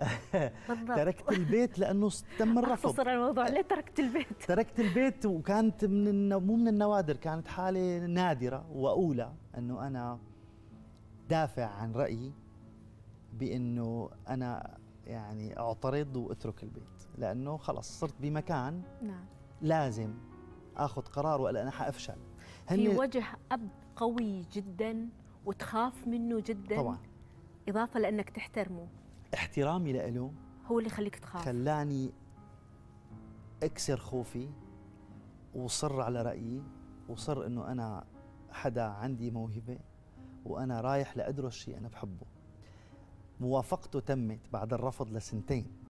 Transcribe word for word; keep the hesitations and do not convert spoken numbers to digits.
تركت البيت لأنه تم الرفض. اختصر الموضوع، ليه تركت البيت؟ تركت البيت وكانت من النو... مو من النوادر، كانت حالة نادرة وأولى أنه أنا دافع عن رأيي بأنه أنا يعني أعترض وأترك البيت، لأنه خلص صرت بمكان نعم لازم أخذ قرار ولا أنا حأفشل. في وجه أب قوي جدا وتخاف منه جدا طبعا، إضافة لأنك تحترمه. احترامي له هو اللي يخليك تخاف، خلاني أكسر خوفي وصر على رأيي، وصر أنه أنا حدا عندي موهبة وأنا رايح لأدرس شيء أنا بحبه. موافقته تمت بعد الرفض لسنتين.